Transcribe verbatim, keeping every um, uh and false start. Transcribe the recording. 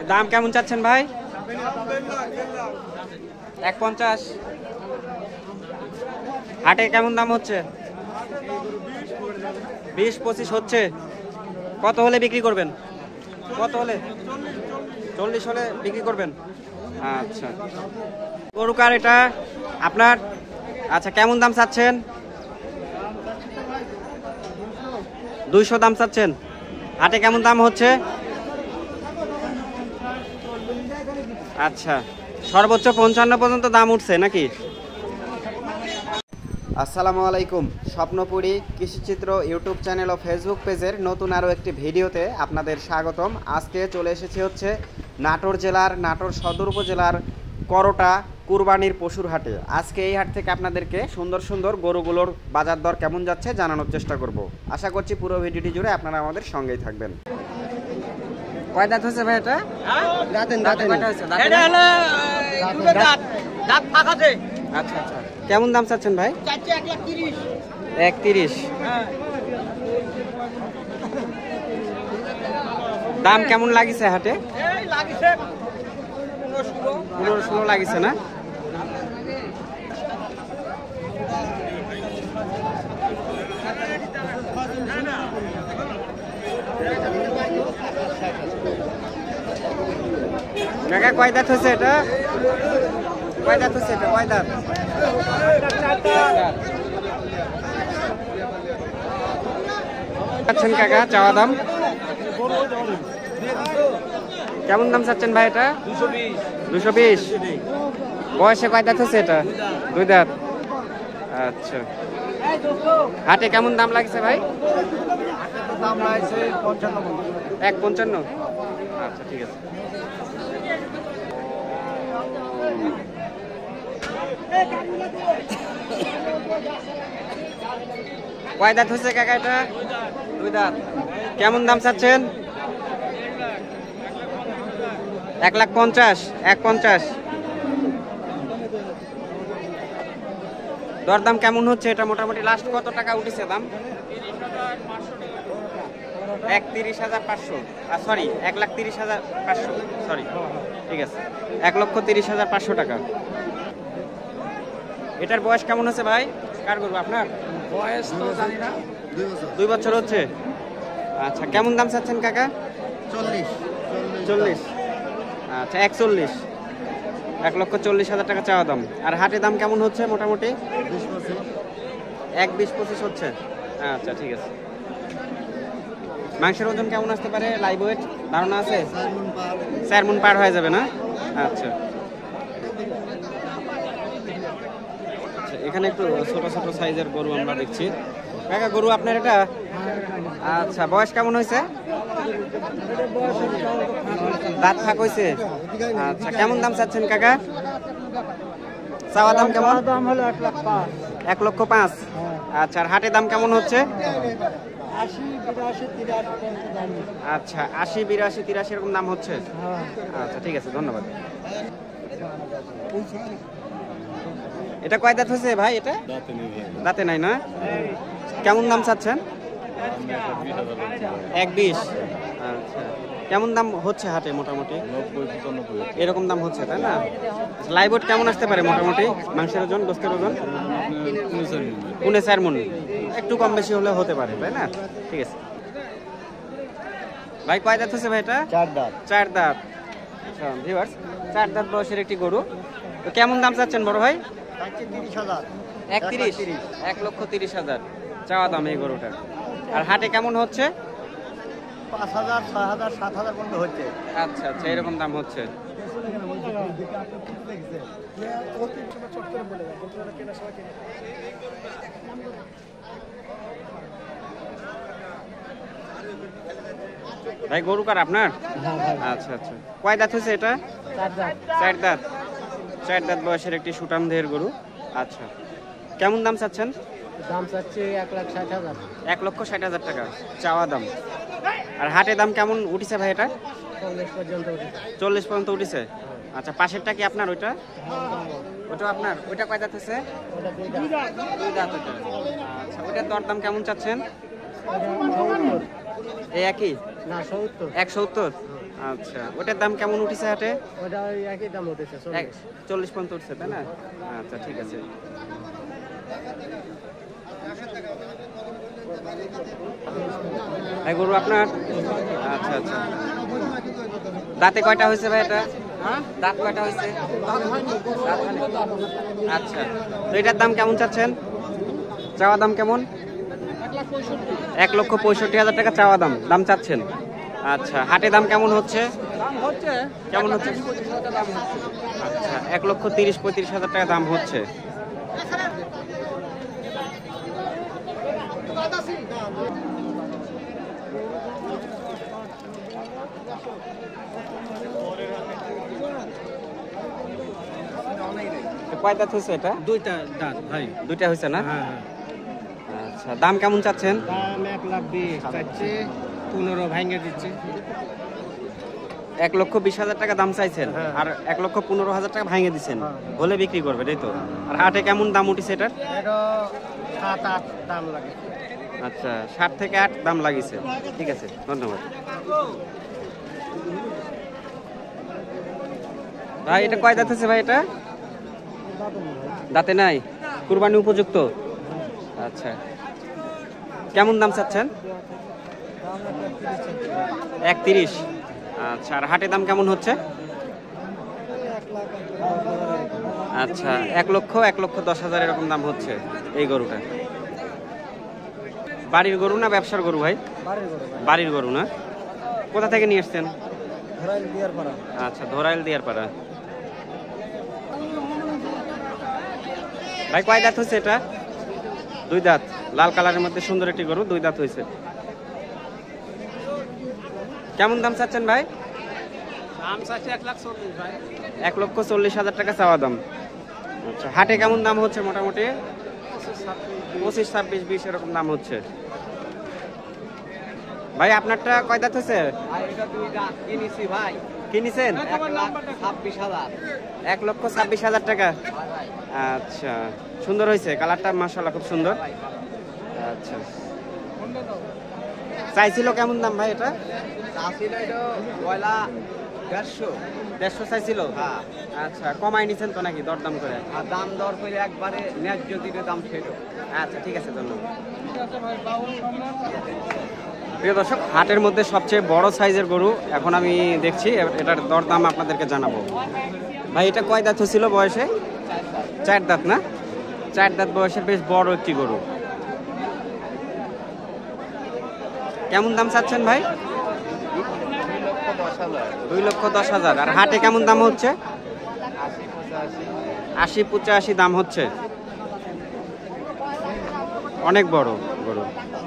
দাম কেমন চাচ্ছেন ভাই? এক পঞ্চাশ। হাটে কেমন দাম হচ্ছে? বিশ পঁচিশ হচ্ছে। কত হলে বিক্রি করবেন? কত হলে? চল্লিশ হলে বিক্রি করবেন। আচ্ছা, গরু কার এটা আপনার? আচ্ছা, কেমন দাম চাচ্ছেন? দুইশো দাম চাচ্ছেন। হাটে কেমন দাম হচ্ছে? আচ্ছা, সর্বোচ্চ পঞ্চান্ন পর্যন্ত দাম উঠছে নাকি? আসসালামু আলাইকুম। স্বপ্নপুরী কৃষিচিত্র ইউটিউব চ্যানেল ও ফেসবুক পেজের নতুন আরও একটি ভিডিওতে আপনাদের স্বাগতম। আজকে চলে এসেছি হচ্ছে নাটোর জেলার নাটোর সদর উপজেলার করটা কুরবানির পশুর হাটে। আজকে এই হাট থেকে আপনাদেরকে সুন্দর সুন্দর গরুগুলোর বাজার দর কেমন যাচ্ছে জানানোর চেষ্টা করব। আশা করছি পুরো ভিডিওটি জুড়ে আপনারা আমাদের সঙ্গেই থাকবেন। কয় দাঁত হচ্ছে ভাই এটা? আচ্ছা আচ্ছা, কেমন দাম চাচ্ছেন ভাই? এক তিরিশ। দাম কেমন লাগিছে হাটে? পনেরো ষোলো লাগিছে না? কাকা কয় দাঁত হচ্ছে এটা? কয় দাঁত হচ্ছে এটা? কয় দাঁত? চাচ্ছেন কাকা চাওয়া দাম? কেমন দাম চাচ্ছেন ভাই এটা? দুশো বিশ। বয়সে কয় দাঁত হচ্ছে এটা? দুই দাঁত। আচ্ছা, হাটে কেমন দাম লাগছে ভাই? এক পঞ্চান্ন। আচ্ছা, ঠিক আছে। কয় দাঁত হচ্ছে কাকা এটা? দুই দাঁত। কেমন দাম চাচ্ছেন? এক লাখ পঞ্চাশ। এক পঞ্চাশ। দরদাম কেমন হচ্ছে এটা? মোটামুটি লাস্ট কত টাকা উঠেছে দাম? এক তিরিশ হাজার পাঁচশো। সরি, এক লাখ তিরিশ হাজার পাঁচশো। সরি, ঠিক আছে, এক লক্ষ তিরিশ হাজার পাঁচশো টাকা। এটার বয়স কেমন হচ্ছে ভাই? কার গরু আপনার? বয়স তো জানি না। দুই বছর হচ্ছে। আচ্ছা, কেমন দাম চাচ্ছেন কাকা? চল্লিশ। চল্লিশ। আচ্ছা, একচল্লিশ। এক লক্ষ চল্লিশ হাজার টাকা চাওয়া দাম। আর হাটে দাম কেমন হচ্ছে মোটামুটি? এক বিশ পঁচিশ হচ্ছে। আচ্ছা, ঠিক আছে। মাংসের ওজন কেমন আসতে পারে? লাইভ ওয়েট ধারণা আছে? চার মণ পার হয়ে যাবে না? আচ্ছা, এখানে একটু ছোট ছোট সাইজের গরু আমরা দেখছি। কাকা গরু আপনার এটা? আচ্ছা, বয়স কেমন হয়েছে? দাঁত ফাঁক হয়েছে। আচ্ছা, কেমন দাম চাচ্ছেন কাকা? চাওয়া দাম কেমন? এক লক্ষ পাঁচ। আচ্ছা, আর হাটে দাম কেমন হচ্ছে? আচ্ছা, আশি বিরাশি তিরাশি এরকম দাম হচ্ছে। আচ্ছা, ঠিক আছে, ধন্যবাদ। এটা কয় দাঁত হয়েছে ভাই? এটা দাঁতে নাই না? কেমন দাম চাচ্ছেন? এক বিশ। আচ্ছা, কেমন দাম হচ্ছে হাটে মোটামুটি? এরকম দাম হচ্ছে, তাই না? লাইভ ওয়েট কেমন আসতে পারে মোটামুটি? মাংসের ওজন, গোস্তের ওজন? পুনে চার মণ। একটু কম বেশি হলে হতে পারে, তাই না? ঠিক আছে ভাই। কয় দাঁত হচ্ছে ভাই এটা? চার দাঁত। চার দাঁত। আচ্ছা ভিউয়ার্স, চার দাঁত বয়সের একটি গরু। তো কেমন দাম চাচ্ছেন বড় ভাই? এক তিরিশ। এক লক্ষ তিরিশ হাজার চাওয়া দাম এই গরুটার। আর হাটে কেমন হচ্ছে? পাঁচ হাজার ছয় হাজার সাত হাজার পর্যন্ত হচ্ছে। আচ্ছা আচ্ছা, এরকম দাম হচ্ছে। ভাই গরু কার আপনার? আচ্ছা আচ্ছা, কয় দাঁত হচ্ছে এটা? চার দাঁত। চার দাঁত বয়সের একটি সুটাম দেহের গরু। আচ্ছা, কেমন দাম চাচ্ছেন? দাম চাচ্ছি এক লাখ ষাট হাজার। এক লক্ষ ষাট হাজার টাকা চাওয়া দাম। আর হাটে দাম কেমন উঠেছে ভাই এটা? চল্লিশ পর্যন্ত। চল্লিশ পর্যন্ত উঠেছে। আচ্ছা, পাশেরটা কি আপনার? ওইটা ওটা আপনার? ওইটা কয় দাঁত হচ্ছে? দুই দাঁত। আচ্ছা, ওইটার দরদাম কেমন চাচ্ছেন? এই একই না? সত্তর। এক সত্তর। আচ্ছা, ওটার দাম কেমন উঠেছে হাটে? ওটা ওই একই দাম উঠেছে, চল্লিশ। চল্লিশ পর্যন্ত উঠছে তাই না? আচ্ছা ঠিক আছে। এই গরু আপনার? আচ্ছা আচ্ছা। দাঁতে কয়টা হয়েছে ভাই এটা? দাঁত কয়টা হয়েছে? আচ্ছা, তো এটার দাম কেমন চাচ্ছেন? চাওয়া দাম কেমন? এক লক্ষ পঁয়ষট্টি হাজার টাকা চাওয়া দাম দাম চাচ্ছেন। আচ্ছা, হাটে দাম কেমন হচ্ছে? কেমন হচ্ছে? আচ্ছা, এক লক্ষ তিরিশ পঁয়ত্রিশ হাজার টাকা দাম হচ্ছে। কয় দাঁত হয়েছে এটা? দুইটা দাঁত ভাই। দুইটা হয়েছে না? হ্যাঁ। আচ্ছা, দাম কেমন চাচ্ছেন? দাম এক লাখ বিশ চাচ্ছে, পনেরো ভাঙে দিচ্ছে। এক লক্ষ বিশ হাজার টাকা দাম চাইছেন, হ্যাঁ। আর এক লক্ষ পনেরো হাজার টাকা ভাঙে দিচ্ছেন, হ্যাঁ। বলে বিক্রি করবে তাই তো? আর হাটে কেমন দাম উঠেছে এটার? এটা সাত আট দাম লাগে। আচ্ছা, ষাট থেকে আট দাম লাগিছে। ঠিক আছে, ধন্যবাদ ভাই। এটা কয় দাঁত আছে ভাই? এটা দাঁতে নাই, কুরবানি উপযুক্ত। আচ্ছা, কেমন দাম চাচ্ছেন? এক তিরিশ। আচ্ছা, আর হাটে দাম কেমন হচ্ছে? আচ্ছা, এক লক্ষ এক লক্ষ দশ হাজার এরকম দাম হচ্ছে এই গরুটা। বাড়ির গরু না ব্যবসার গরু ভাই? বাড়ির গরু না? কোথা থেকে নিয়ে এসছেন? আচ্ছা, ধরাইল দিয়ার পাড়া। ভাই কয় দাঁত হয়েছে এটা? দুই দাঁত, লাল কালারের মধ্যে সুন্দর একটি গরু, দুই দাঁত হয়েছে। কেমন দাম চাচ্ছেন ভাই? দাম চাচ্ছে এক লাখ চল্লিশ ভাই। এক লক্ষ চল্লিশ হাজার টাকা চাওয়া দাম। আচ্ছা, হাটে কেমন দাম হচ্ছে? মোটামুটি পঁচিশ ছাব্বিশ বিশ এরকম দাম হচ্ছে। ভাই আপনারটা কয় দাঁত হয়েছে? ভাই কিনেছেন? এক লাখ ছাব্বিশ হাজার। এক লক্ষ ছাব্বিশ হাজার টাকা। আচ্ছা, সুন্দর হয়েছে, কালারটা মাশাআল্লাহ খুব সুন্দর। আচ্ছা, চাইছিল কেমন দাম ভাই এটা? দেড়শো দেড়শো চাইছিল? হ্যাঁ। আচ্ছা, কমাই নিছেন তো নাকি দরদাম করে? আর দাম দর করে একবারে ন্যায্য দিলে দাম ছিল। আচ্ছা ঠিক আছে, ধন্যবাদ। প্রিয় দর্শক, হাটের মধ্যে সবচেয়ে বড় সাইজের গরু এখন আমি দেখছি, এটার দরদাম আপনাদেরকে জানাবো। ভাই এটা কয় দাঁত হয়েছিল বয়সে? চার দাঁত না? চার দাঁত বয়সে বেশ বড় একটি গরু। কেমন দাম চাচ্ছেন ভাই? দুই লক্ষ দশ হাজার। আর হাটে কেমন দাম হচ্ছে? আশি পঁচাশি দাম হচ্ছে। অনেক বড় গরু।